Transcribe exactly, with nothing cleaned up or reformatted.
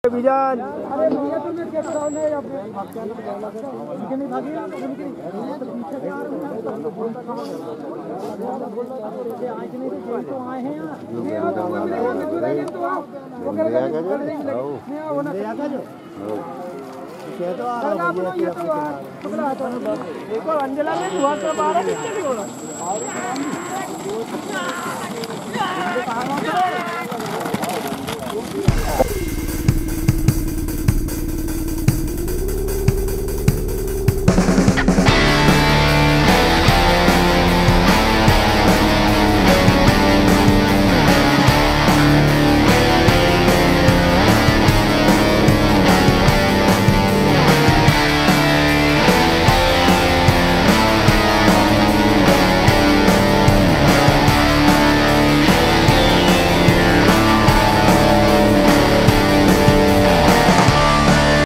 बीजान अरे भैया तुमने क्या कराओ ले अपने नहीं भागी ना तो पीछे से आ रहे हैं आज नहीं तो आए हैं यार नहीं आओ तो मिलेगा तो आओ वो कर नहीं आओ ना लेगा जो ये तो आ रहा है ये तो पकड़ा तो एक और अंजला में हुआ तो बारह कितने भी होगा